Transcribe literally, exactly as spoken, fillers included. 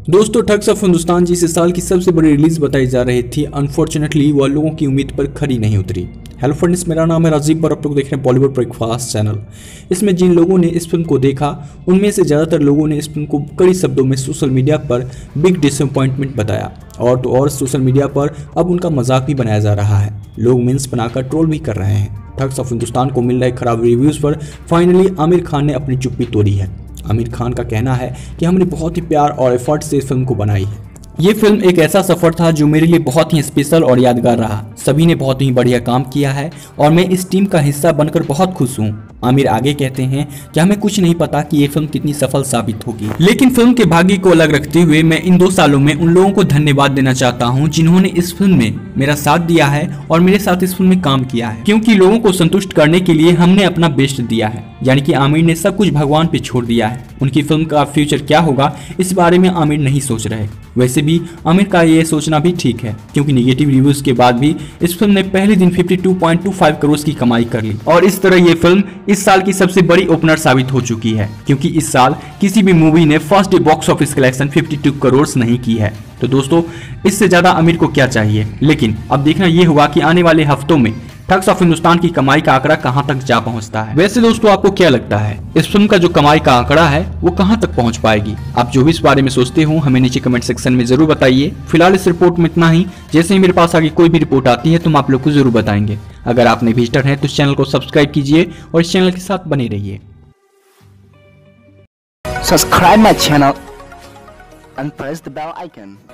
दोस्तों, thugs of Hindustan जिस साल की सबसे बड़ी रिलीज बताई जा रही थी, अनफॉर्चुनेटली वह लोगों की उम्मीद पर खरी नहीं उतरी। हेलो फ्रेंड्स, मेरा नाम है राजीव और आप लोग देख रहे हैं बॉलीवुड ब्रेकफास्ट चैनल। इसमें जिन लोगों ने इस फिल्म को देखा उनमें से ज़्यादातर लोगों ने इस फिल्म को कड़ी शब्दों में सोशल मीडिया पर बिग डिसअपॉइंटमेंट बताया, और तो और सोशल मीडिया पर अब उनका मजाक भी बनाया जा रहा है। लोग मीम्स बनाकर ट्रोल भी कर रहे हैं। ठग्स ऑफ हिंदुस्तान को मिल रहे खराब रिव्यूज़ पर फाइनली आमिर खान ने अपनी चुप्पी तोड़ी है। आमिर खान का कहना है कि हमने बहुत ही प्यार और एफर्ट से इस फिल्म को बनाई है। ये फिल्म एक ऐसा सफर था जो मेरे लिए बहुत ही स्पेशल और यादगार रहा। सभी ने बहुत ही बढ़िया काम किया है और मैं इस टीम का हिस्सा बनकर बहुत खुश हूँ। आमिर आगे कहते हैं कि हमें कुछ नहीं पता कि ये फिल्म कितनी सफल साबित होगी, लेकिन फिल्म के भाग्य को अलग रखते हुए मैं इन दो सालों में उन लोगों को धन्यवाद देना चाहता हूँ जिन्होंने इस फिल्म में मेरा साथ दिया है और मेरे साथ इस फिल्म में काम किया है, क्योंकि लोगों को संतुष्ट करने के लिए हमने अपना बेस्ट दिया है। यानी कि आमिर ने सब कुछ भगवान पे छोड़ दिया है। उनकी फिल्म का फ्यूचर क्या होगा इस बारे में आमिर नहीं सोच रहे। वैसे भी आमिर का ये सोचना भी ठीक है, क्योंकि नेगेटिव रिव्यूज के बाद भी इस फिल्म ने पहले दिन बावन पॉइंट दो पाँच करोड़ की कमाई कर ली, और इस तरह ये फिल्म इस साल की सबसे बड़ी ओपनर साबित हो चुकी है, क्योंकि इस साल किसी भी मूवी ने first day box office collection बावन करोड़ नहीं की है। तो दोस्तों, इससे ज्यादा आमिर को क्या चाहिए। लेकिन अब देखना ये होगा कि आने वाले हफ्तों में ठग्स ऑफ हिंदुस्तान की कमाई का आंकड़ा कहां तक जा पहुंचता है। वैसे दोस्तों, आपको क्या लगता है इस फिल्म का जो कमाई का आंकड़ा है वो कहां तक पहुंच पाएगी? आप जो भी इस बारे में सोचते हो हमें नीचे कमेंट सेक्शन में जरूर बताइए। फिलहाल इस रिपोर्ट में इतना ही। जैसे ही मेरे पास आगे कोई भी रिपोर्ट आती है तो हम आप लोग को जरूर बताएंगे। अगर आप नए विजिटर हैं तो इस चैनल को सब्सक्राइब कीजिए और इस चैनल के साथ बने रहिए। Subscribe my channel and press the bell icon.